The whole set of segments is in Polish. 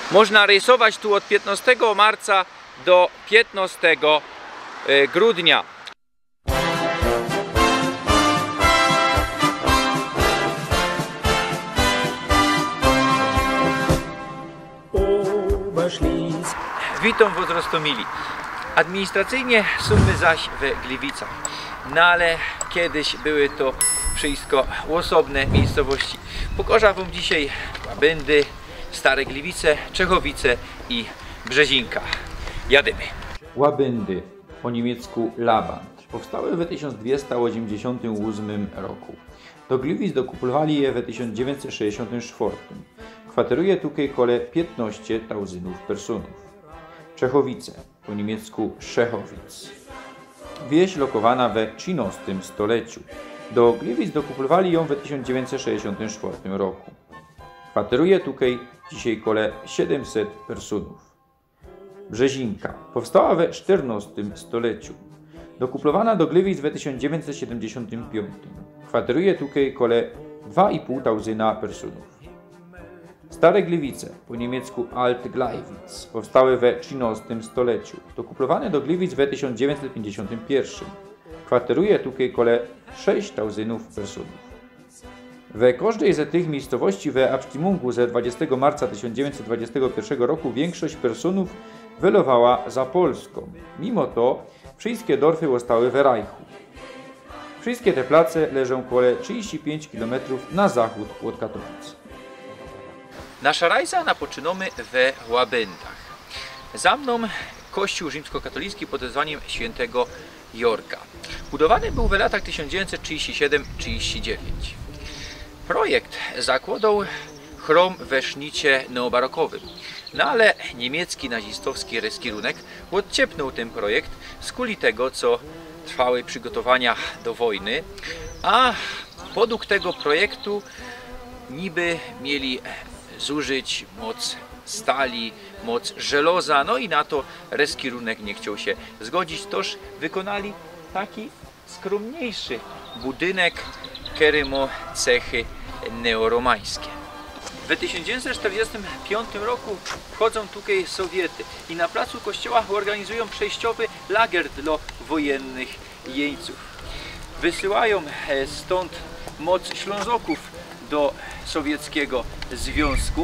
Można rysować tu od 15 marca do 15 grudnia. Witam Was, Rostomili. Administracyjnie summy zaś we Gliwicach. No ale kiedyś były to wszystko osobne miejscowości. Pokażę Wam dzisiaj Łabędy, Stare Gliwice, Czechowice i Brzezinka. Jadymy. Łabędy, po niemiecku Laband, powstały w 1288 roku. Do Gliwic dokupowali je w 1964. Kwateruje tutaj kole 15 tauzinów personów. Czechowice, po niemiecku Szechowic. Wieś lokowana we XIII stuleciu. Do Gliwic dokupowali ją w 1964 roku. Kwateruje tutaj dzisiaj kole 700 personów. Brzezinka powstała we XIV stuleciu. Dokupowana do Gliwic w 1975. Kwateruje tutaj kole 2,5 tauzyna personów. Stare Gliwice, po niemiecku Alt-Gleiwitz, powstały we XIII stuleciu. Dokupowane do Gliwic w 1951. Kwateruje tutaj kole 6 tauzynów personów. We każdej z tych miejscowości we Abstimmungen ze 20 marca 1921 roku większość personów wylowała za Polską. Mimo to wszystkie dorfy zostały w Reichu. Wszystkie te place leżą kole 35 km na zachód od Katowic. Nasza rajza napoczynamy we Łabędach. Za mną kościół rzymskokatolicki pod wezwaniem świętego Jorka. Budowany był w latach 1937-39. Projekt zakładał chrom we sznicie neobarokowym. No ale niemiecki nazistowski kierunek odciepnął ten projekt z kuli tego, co trwały przygotowania do wojny, a podług tego projektu niby mieli zużyć moc stali, moc żeloza, no i na to kierunek nie chciał się zgodzić, toż wykonali taki skromniejszy budynek, który ma cechy neoromańskie. W 1945 roku wchodzą tutaj Sowiety i na placu kościoła organizują przejściowy lager dla wojennych jeńców. Wysyłają stąd moc Ślązoków do Sowieckiego Związku,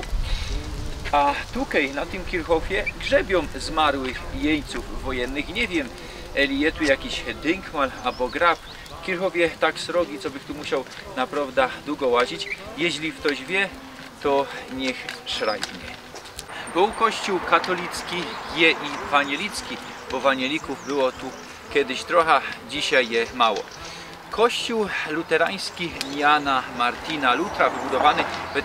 a tutaj na tym Kirchhofie grzebią zmarłych jeńców wojennych. Nie wiem, eli je tu jakiś dynkmal albo grab. W Kirchhofie tak srogi, co bych tu musiał naprawdę długo łazić. Jeśli ktoś wie, to niech szrajbnie. Był kościół katolicki i wanielicki, bo wanielików było tu kiedyś trochę, dzisiaj je mało. Kościół luterański Jana Martina Lutra, wybudowany w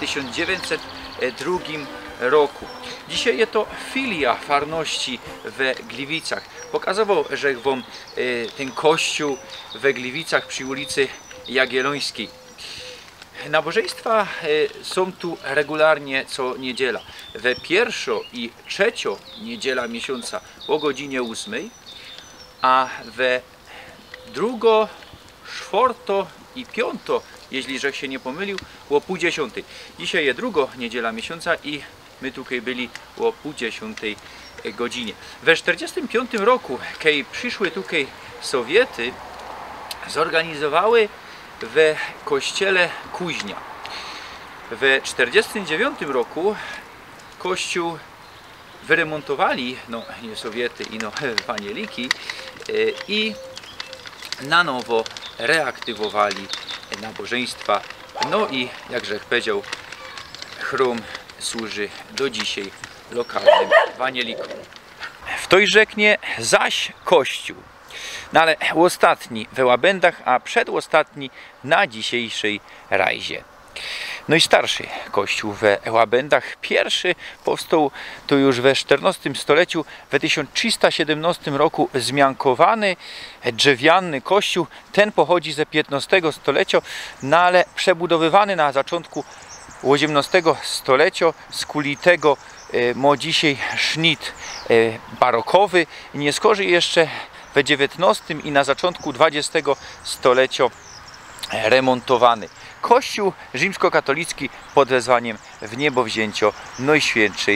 1902 roku. Dzisiaj jest to filia farności we Gliwicach. Pokazywał, że wam ten kościół we Gliwicach przy ulicy Jagiellońskiej. Nabożeństwa są tu regularnie co niedziela. We pierwszą i trzecią niedziela miesiąca o godzinie 8, a we drugą, czwartą i piątą, jeśli że się nie pomylił, o pół 10. Dzisiaj jest druga niedziela miesiąca i my tutaj byli o pół 10 godzinie. We 1945 roku, kiedy przyszły tutaj Sowiety, zorganizowały w kościele kuźnia. W 1949 roku kościół wyremontowali, no nie Sowiety, ino wanieliki, i na nowo reaktywowali nabożeństwa. No i jakże powiedział, chrom służy do dzisiaj lokalnym wanielikom. W tej rzeknie zaś kościół. No ale ostatni we Łabędach, a przedostatni na dzisiejszej rajzie. No i starszy kościół we Łabędach. Pierwszy powstał to już we XIV stuleciu, w 1317 roku zmiankowany, drzewiany kościół. Ten pochodzi ze XV stulecia, no ale przebudowywany na początku XVIII stulecia z kuli tego ma dzisiaj sznit barokowy. Nie skorzy jeszcze w XIX i na początku XX stulecia remontowany. Kościół rzymskokatolicki pod wezwaniem Wniebowzięcio Najświętszej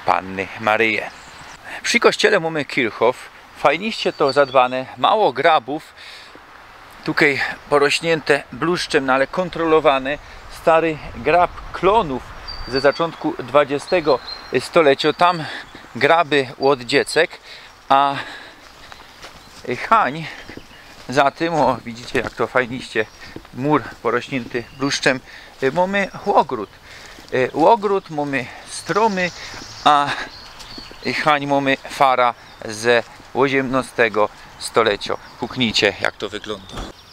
Panny Maryję. Przy kościele mamy Kirchhof. Fajniście to zadbane, mało grabów. Tutaj porośnięte bluszczem, no ale kontrolowane. Stary grab klonów ze zaczątku XX stulecia. Tam graby od dziecek, a hań za tym, o widzicie jak to fajniście, mur porośnięty bluszczem, mamy ogród. Ogród mamy stromy, a hań mamy fara ze XVIII stulecia. Puknijcie jak to wygląda.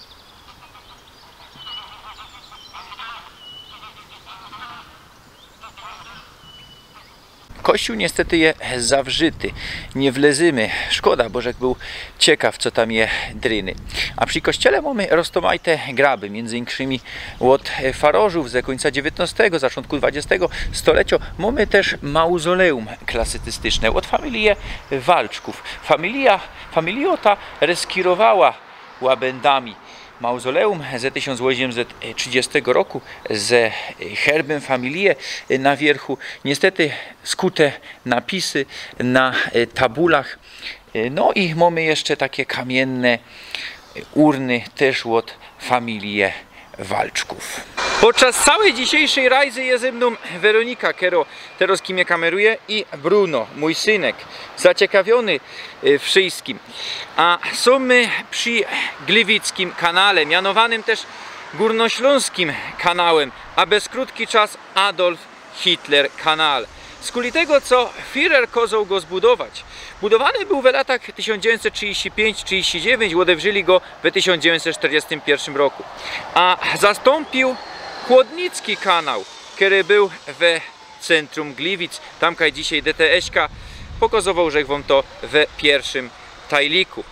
Kościół niestety jest zawrzyty, nie wlezymy. Szkoda, bo żech był ciekaw, co tam je dryny. A przy kościele mamy roztomajte graby, między innymi od farożów ze końca XIX, zaczątku XX stulecia. Mamy też mauzoleum klasycystyczne od familii Walczków. Familia ta reskirowała łabędami mauzoleum ze 1830 roku z herbem familii na wierchu. Niestety skute napisy na tabulach. No i mamy jeszcze takie kamienne urny też od familii Walczków. Podczas całej dzisiejszej rajzy jest ze mną Weronika, która teraz mnie kameruje, i Bruno, mój synek, zaciekawiony wszystkim. A są my przy Gliwickim kanale, mianowanym też Górnośląskim kanałem, a bez krótki czas Adolf Hitler kanal. Z kuli tego, co Führer kazał go zbudować. Budowany był w latach 1935-39, odewrzyli go w 1941 roku. A zastąpił Chłodnicki kanał, który był w centrum Gliwic. Tamkaj dzisiaj DTS-ka pokazywał, że wam to w pierwszym tajliku.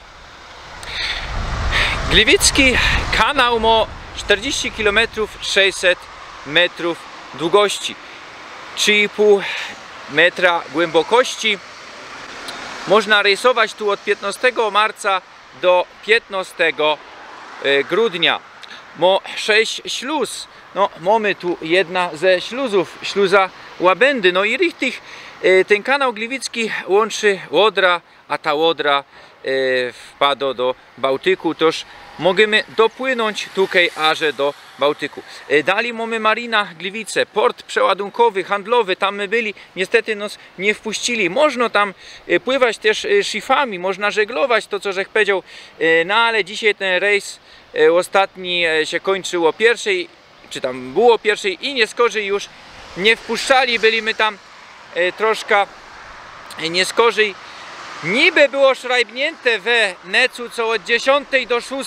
Gliwicki kanał ma 40 km 600 metrów długości, 3,5 metra głębokości. Można rysować tu od 15 marca do 15 grudnia. Ma 6 śluz. No, mamy tu jedna ze śluzów, śluza Łabędy. No i richtig ten kanał Gliwicki łączy Łodra, a ta Łodra wpada do Bałtyku. Toż możemy dopłynąć tutaj aż do Bałtyku. Dalej mamy Marina Gliwice, port przeładunkowy, handlowy, tam my byli, niestety nas nie wpuścili. Można tam pływać też szifami, można żeglować, to co żech powiedział, no ale dzisiaj ten rejs ostatni się kończył o pierwszej, czy tam było pierwszej i nie skorzy już nie wpuszczali, byliśmy tam troszkę nie skorzy. Niby było szrajbnięte we Necu co od 10 do 6,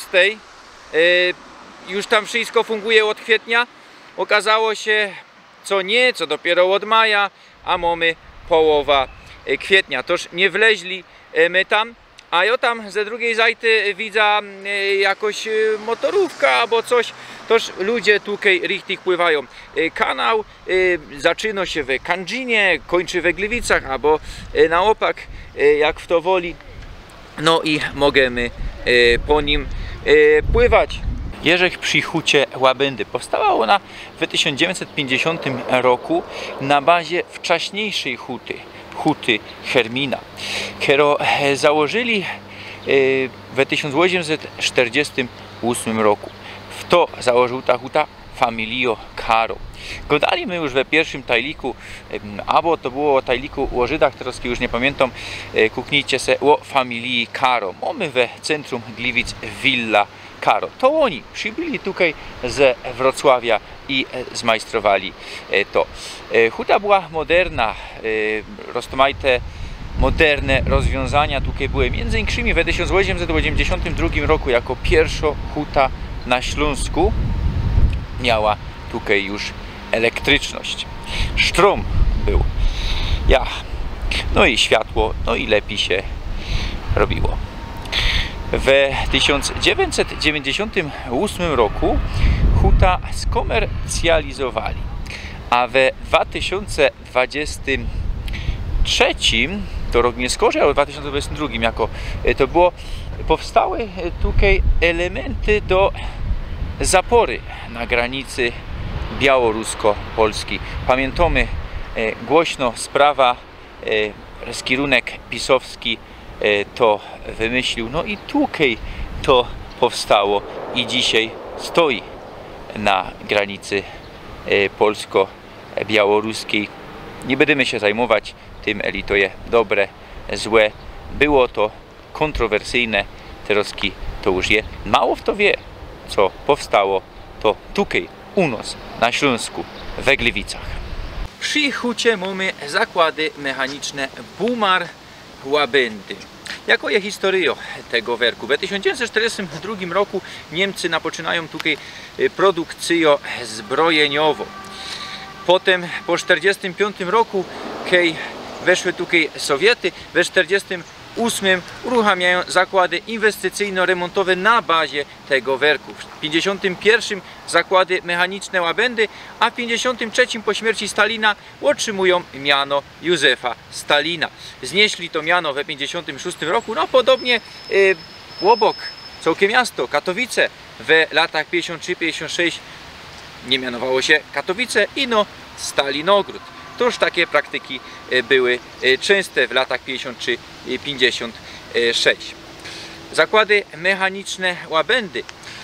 już tam wszystko funguje od kwietnia. Okazało się co nie, co dopiero od maja, a mamy połowa kwietnia. Toż nie wleźli my tam, a ja tam ze drugiej zajty widzę jakoś motorówka albo coś. Toż ludzie tutaj richtig pływają. Kanał zaczyna się w Kędzinie, kończy we Gliwicach, albo na opak, jak w to woli. No i możemy po nim pływać. Jerzech przy hucie Łabędy. Powstała ona w 1950 roku na bazie wcześniejszej huty Hermina, którą założyli w 1848 roku. W to założył ta huta familio Caro. Gadali my już we pierwszym tajliku, albo to było o tajliku o Żydach, teraz już nie pamiętam, kuknijcie se o familii Caro. Mamy we centrum Gliwic Villa Caro. To oni przybyli tutaj ze Wrocławia i zmajstrowali to. Huta była moderna, roztomajte moderne rozwiązania tutaj były. Między innymi w 1882 roku jako pierwsza huta na Śląsku miała tutaj już elektryczność. Strom był. No i światło, no i lepiej się robiło. W 1998 roku huta skomercjalizowali, a w 2023, to rok nie skorzy, ale w 2022 jako to było, powstały tutaj elementy do zapory na granicy białorusko-polskiej. Pamiętamy głośno sprawa kierunek pisowski to wymyślił. No i tutaj to powstało i dzisiaj stoi na granicy polsko-białoruskiej. Nie będziemy się zajmować tym, eli to jest dobre, złe. Było to kontrowersyjne, teraz to już je. Mało kto wie, co powstało to tutaj u nas na Śląsku, we Gliwicach. Przy hucie mamy zakłady mechaniczne Bumar Łabędy. Jako je historia tego werku? W 1942 roku Niemcy napoczynają tutaj produkcję zbrojeniową. Potem po 1945 roku, kiedy weszły tutaj Sowiety, w 1948 uruchamiają zakłady inwestycyjno-remontowe na bazie tego werku. W 1951 zakłady mechaniczne Łabędy, a w 1953 po śmierci Stalina otrzymują miano Józefa Stalina. Znieśli to miano w 1956 roku, no podobnie obok, całkiem miasto, Katowice w latach 53-56 nie mianowało się Katowice, ino Stalinogród. Toż takie praktyki były częste w latach 53-56. Zakłady mechaniczne Łabędy.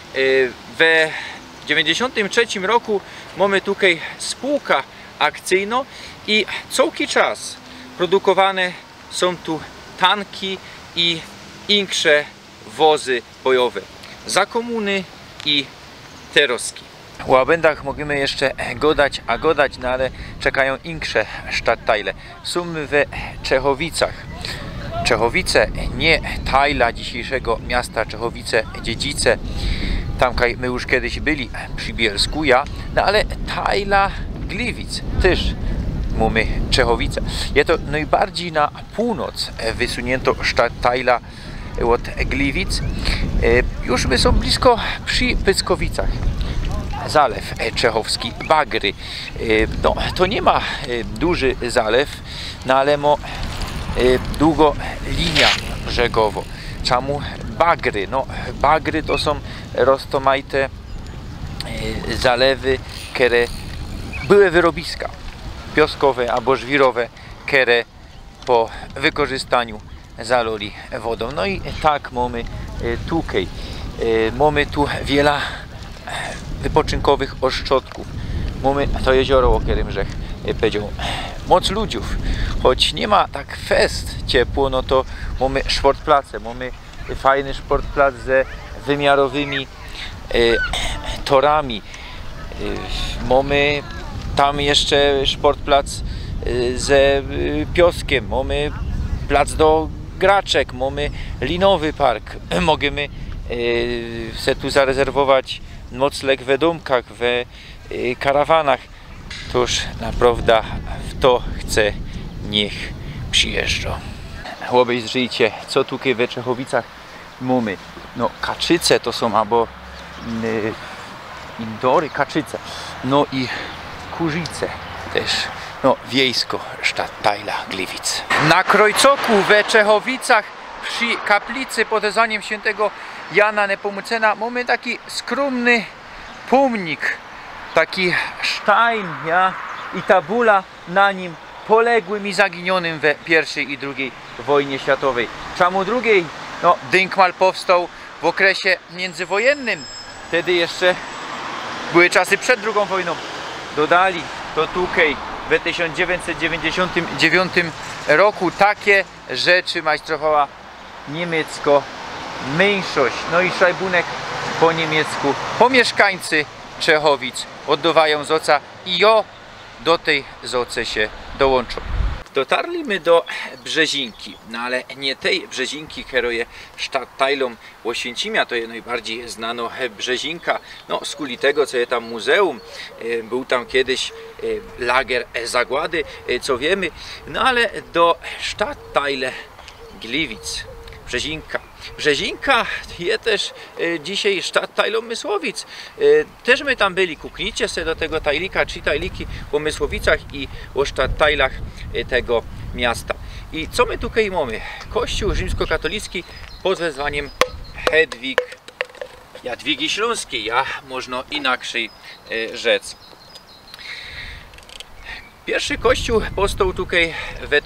W 1993 roku mamy tutaj spółka akcyjną i cały czas produkowane są tu tanki i inne wozy bojowe za komuny i teroski. O Łabędach możemy jeszcze gadać, no ale czekają inne stadtteile. Są w Czechowicach. Czechowice, nie Tajla dzisiejszego miasta Czechowice-Dziedzice. Tam my już kiedyś byli przy Bielsku, no ale Tajla Gliwic też mamy Czechowice. Jest to najbardziej na północ wysunięto stadtteila od Gliwic. Już my są blisko przy Pyskowicach. Zalew czechowski, Bagry. No, to nie ma duży zalew, no ale ma długo linia brzegowo. Czemu Bagry? No, Bagry to są roztomajte zalewy, które były wyrobiska pioskowe albo żwirowe, które po wykorzystaniu zaloli wodą. No i tak mamy tutaj. Mamy tu wiele wypoczynkowych ośrodków. Mamy to jezioro, o którym żech powiedział. Moc ludziów. Choć nie ma tak fest ciepło, no to mamy sportplace. Mamy fajny sportplac ze wymiarowymi torami. Mamy tam jeszcze sportplac ze pioskiem. Mamy plac do graczek. Mamy linowy park. Możemy se tu zarezerwować nocleg w domkach, w karawanach. Toż naprawdę w to chcę, niech przyjeżdżą. Obejrzyjcie, co tutaj w Czechowicach mamy. No, kaczyce to są, albo indory, kaczyce. No i kurzice też. No, wiejsko stadtteila Gliwic. Na Krojcoku w Czechowicach przy kaplicy pod wezwaniem świętego Jana Nepomucena mamy taki skromny pomnik, taki stein, i tabula na nim poległym i zaginionym w I i II wojnie światowej. Czemu drugiej? No, Dynkmal powstał w okresie międzywojennym. Wtedy jeszcze były czasy przed II wojną. Dodali to tutaj w 1999 roku. Takie rzeczy majstrowała niemiecko mniejszość. No i szajbunek po niemiecku. Po mieszkańcy Czechowic oddawają zoca i do tej zoce się dołączą. Dotarliśmy do Brzezinki, no ale nie tej Brzezinki, która jest stadtteilom Oświęcimia, to jest najbardziej znano Brzezinka, no z kuli tego, co jest tam muzeum, był tam kiedyś lager zagłady, co wiemy, no ale do stadtteile Gliwic, Brzezinka. Brzezinka jest też dzisiaj stadtteilom Mysłowic. Też my tam byli. Kuknijcie sobie do tego tajlika, 3 tajliki o Mysłowicach i o stadtteilach tego miasta. I co my tutaj mamy? Kościół rzymskokatolicki pod wezwaniem Jadwigi Śląskiej, można inaczej rzec. Pierwszy kościół powstał tutaj w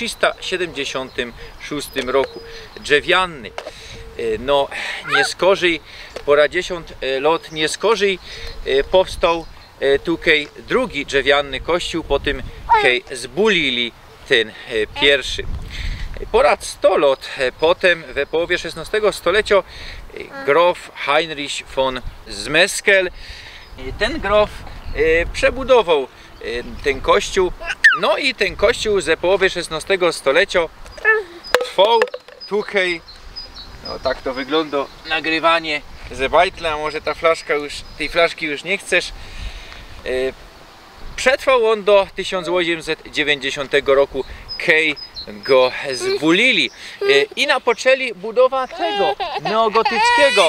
1376 roku. Drzewiany. No, nie skorzej, po 10 lat nie skorzej powstał tutaj drugi drzewiany kościół, po tym hej zbulili ten pierwszy. Ponad 100 lat potem, w połowie XVI stulecia, grof Heinrich von Zmeskell, ten grof przebudował ten kościół. No i ten kościół z połowy XVI stulecia trwał tutaj. No tak to wygląda nagrywanie z bajtla, może ta flaszka już, tej flaszki już nie chcesz. Przetrwał on do 1890 roku, kiedy go zbulili i napoczęli budowę tego neogotyckiego,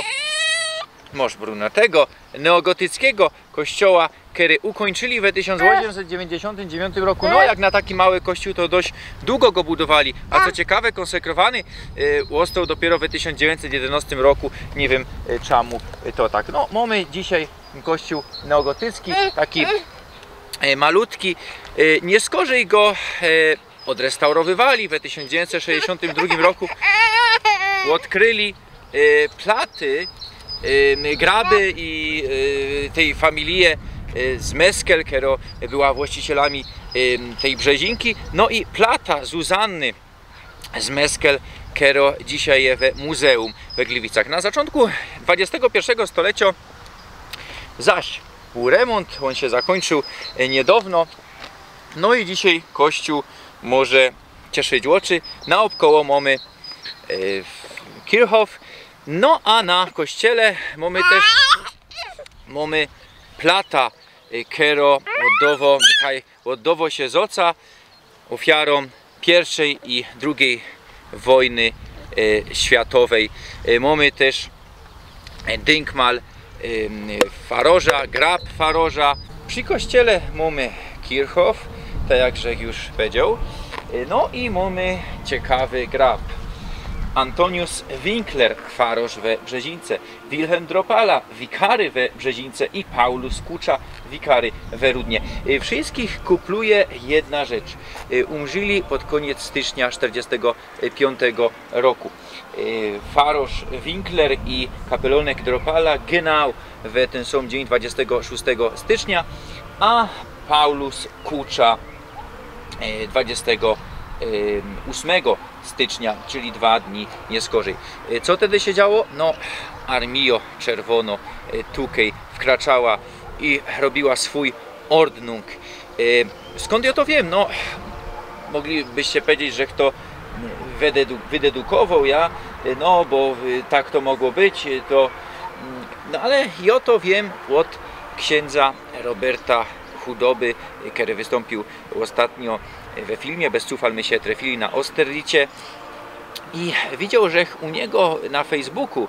tego neogotyckiego kościoła, który ukończyli w 1899 roku. No jak na taki mały kościół to dość długo go budowali, a co ciekawe konsekrowany został dopiero w 1911 roku. Nie wiem czemu to tak. No mamy dzisiaj kościół neogotycki, taki malutki. Nie skorzej go odrestaurowywali w 1962 roku. Odkryli platy, graby i tej familii Zmeskell, która była właścicielami tej brzezinki. No i plata Zuzanny Zmeskell, która dzisiaj jest w muzeum w Gliwicach. Na początku XXI stulecia zaś był remont, on się zakończył niedawno. No i dzisiaj kościół może cieszyć oczy. Naokoło mamy Kirchhof. No a na kościele mamy też plata, która oddało się z oca ofiarom I i II wojny światowej. Mamy też dynkmal Faroża, grab Faroża. Przy kościele mamy Kirchhof, tak jak Żech już powiedział. No i mamy ciekawy grab. Antonius Winkler, faroż we Brzezince, Wilhelm Dropala, wikary we Brzezince i Paulus Kucza, wikary we Rudnie. Wszystkich kupluje jedna rzecz. Umrzyli pod koniec stycznia 1945 roku. Faroż Winkler i kapelonek Dropala genau w ten sam dzień 26 stycznia, a Paulus Kucza 28 stycznia, czyli 2 dni nie skorzej. Co wtedy się działo? No, Armio Czerwono tutaj wkraczała i robiła swój ordnung. Skąd ja to wiem? No, moglibyście powiedzieć, że kto wydedukował ja, no bo tak to mogło być, to, no ale ja to wiem od księdza Roberta Chudoby, który wystąpił ostatnio we filmie Bez cufal my się trafili na Osterlicie i widział, że u niego na Facebooku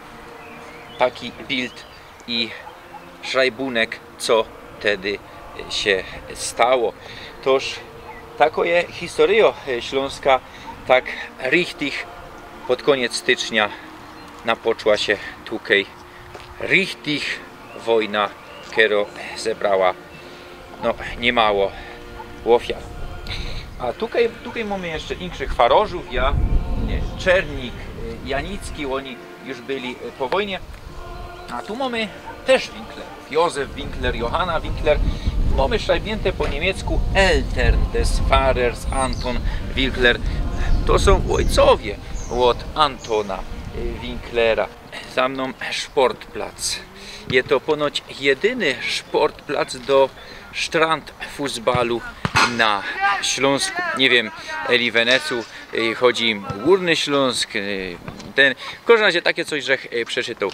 taki bild i szrajbunek, co wtedy się stało. Toż taką jest historia śląska, tak richtig pod koniec stycznia napoczła się tutaj richtig wojna, która zebrała no niemało ofiar. A tutaj mamy jeszcze innych farożów, Czernik, Janicki, oni już byli po wojnie. A tu mamy też Winkler, Józef Winkler, Johanna Winkler. Mamy szajbnięte po niemiecku Eltern des Fahrers Anton Winkler. To są ojcowie od Antona Winklera. Za mną Sportplatz. Jest to ponoć jedyny sportplac do strandfußbalu na Śląsku. Nie wiem, Eli Wenecu chodzi im Górny Śląsk, ten, w każdym razie takie coś, że przeczytał.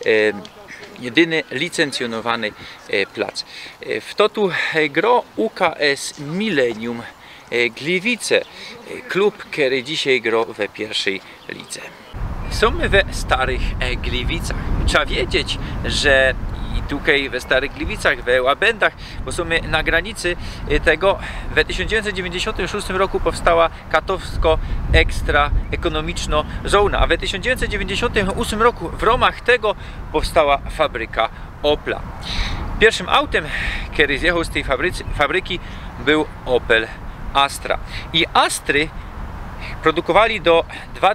Jedyny licencjonowany plac. W to tu gro UKS Millennium Gliwice, klub, który dzisiaj gro we pierwszej lidze. Są we Starych Gliwicach. Trzeba wiedzieć, że i tutaj we Starych Gliwicach, we Łabędach, bo są na granicy tego, w 1996 roku powstała katowsko-ekstra-ekonomiczna zona, a w 1998 roku w ramach tego powstała fabryka Opla. Pierwszym autem, który zjechał z tej fabryki, był Opel Astra. I Astry produkowali do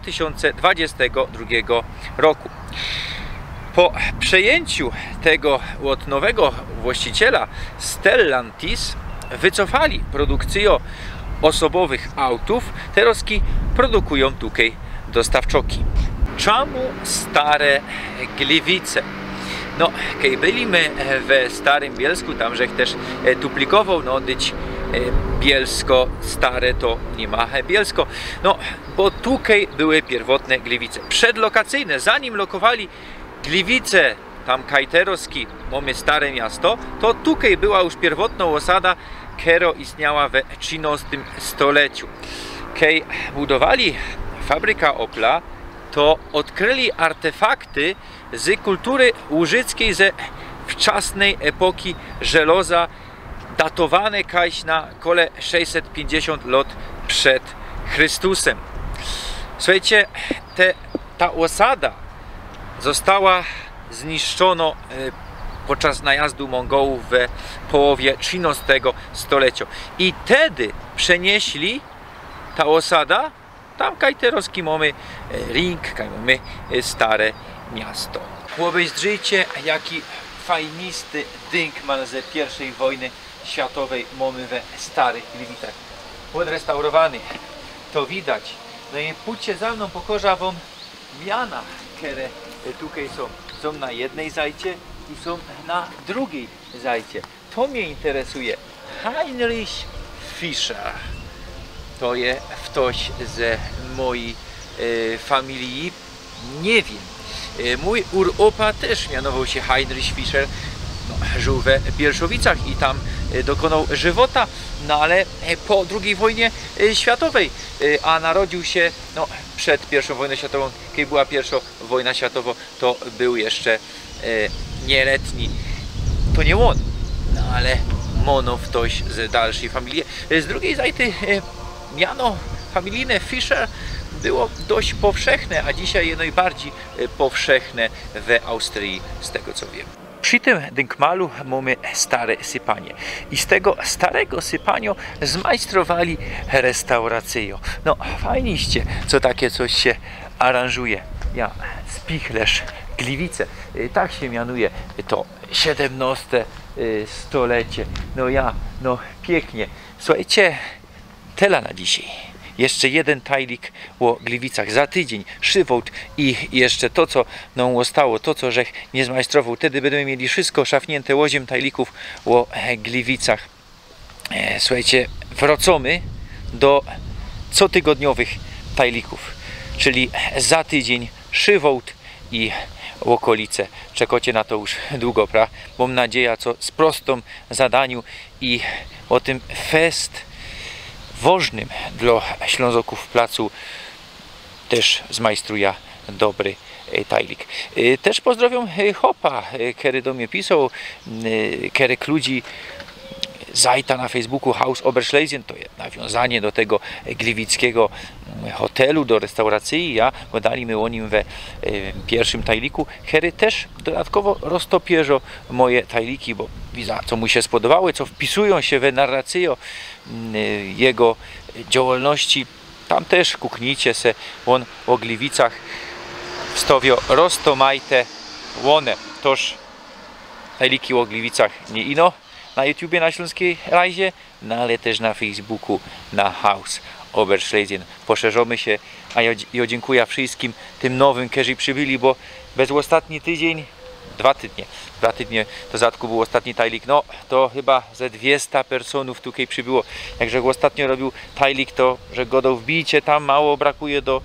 2022 roku. Po przejęciu tego od nowego właściciela Stellantis wycofali produkcję osobowych autów, teraz produkują tutaj dostawczoki. Czemu Stare Gliwice? No, kiedy byliśmy w Starym Bielsku, tam żech też duplikował, no dyć Bielsko Stare to nie ma Bielsko, no bo tutaj były pierwotne Gliwice. Przedlokacyjne, zanim lokowali Gliwice, tam Kajterowski, mamy Stare Miasto, to tutaj była już pierwotna osada, która istniała w XIII stuleciu. Kiedy budowali fabrykę Opla, to odkryli artefakty z kultury łużyckiej ze wczesnej epoki żelaza, datowane kaś na kole 650 lat przed Chrystusem. Słuchajcie, ta osada została zniszczona podczas najazdu Mongołów w połowie XIII stulecia. I wtedy przenieśli ta osada, tam kajterowski mamy ring, mamy Stare Miasto. Obejrzyjcie, jaki fajnisty dynkman ze I wojny światowej mamy we Starych Gliwicach. Odrestaurowany, to widać. No i pójdźcie za mną, pokażę wam miana, które tutaj są. Są na jednej zajcie i są na drugiej zajcie. To mnie interesuje. Heinrich Fischer. To jest ktoś ze mojej familii. Nie wiem. Mój uropa też mianował się Heinrich Fischer. No, żył we Bielszowicach i tam dokonał żywota, no ale po II wojnie światowej, a narodził się no, przed I wojną światową. Kiedy była I wojna światowa, to był jeszcze nieletni. To nie on, no ale mono ktoś z dalszej familii. Z drugiej zajty miano familijne Fischer było dość powszechne, a dzisiaj jest najbardziej powszechne w Austrii, z tego co wiem. Przy tym dynkmalu mamy stare sypanie i z tego starego sypania zmajstrowali restaurację. No fajniście, co takie coś się aranżuje. Ja, Spichlerz Gliwice, tak się mianuje to XVII stulecie. No pięknie. Słuchajcie, tyle na dzisiaj. Jeszcze jeden tajlik o Gliwicach. Za tydzień Szywołt i jeszcze to, co nam zostało, to, co żech nie zmajstrował. Wtedy będziemy mieli wszystko szafnięte łoziem tajlików o Gliwicach. Słuchajcie, wracamy do cotygodniowych tajlików, czyli za tydzień Szywołt i okolice. Czekacie na to już długo, prawda? Mam nadzieję, co z prostą zadaniu i o tym fest ważnym dla Ślązoków w placu też zmajstruje dobry tajlik. Też pozdrawiam Hopa, który do mnie pisał, który ludzi zajta na Facebooku Haus Oberschlesien, to jest nawiązanie do tego gliwickiego hotelu, do restauracji, ja gadaliśmy o nim we pierwszym tajliku, który też dodatkowo roztopierzo moje tajliki, bo widzę, co mu się spodobały, co wpisują się w narrację jego działalności. Tam też kuknijcie se, on o Gliwicach wstawio roztomajte łone, toż tajliki o Gliwicach nie ino na YouTubie, na Śląskiej Rajzie, no ale też na Facebooku, na Haus Oberschlesien. Poszerzamy się, a ja dziękuję wszystkim tym nowym, którzy przybyli, bo bez ostatni tydzień, 2 tygodnie to zatku był ostatni tajlik, no to chyba ze 200 personów tutaj przybyło. Jakże ostatnio robił tajlik, to że go do wbijcie, tam mało brakuje do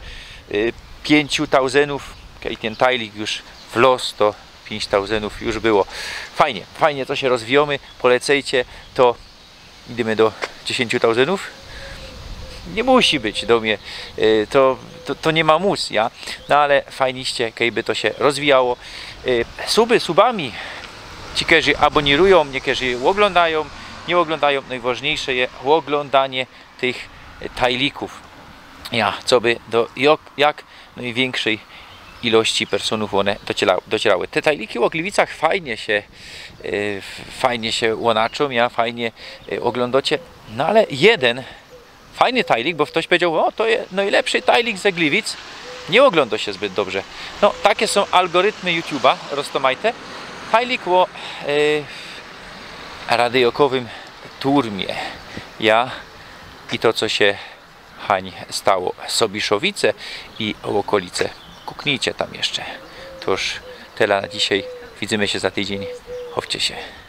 5000, kiedy ten tajlik już w los, to 5000 już było. Fajnie to się rozwijamy, polecajcie, to idziemy do 10 000. Nie musi być do mnie, to nie ma mus, ja? No ale fajniście, kiedy to się rozwijało. Subami, ci, którzy abonują, niektórzy oglądają, nie oglądają, najważniejsze jest oglądanie tych tajlików. Ja, co by do jak największej ilości personów one docierały. Te tajliki o Gliwicach fajnie się łonaczą, fajnie oglądacie, no ale jeden fajny tajlik, bo ktoś powiedział, o to jest najlepszy tajlik ze Gliwic, nie ogląda się zbyt dobrze. No takie są algorytmy YouTube'a, roztomajte. Tajlik o radiokowym turmie. I to, co się hań stało Sobiszowice i okolice. Kuknijcie tam jeszcze. To już tyle na dzisiaj. Widzimy się za tydzień. Chowcie się.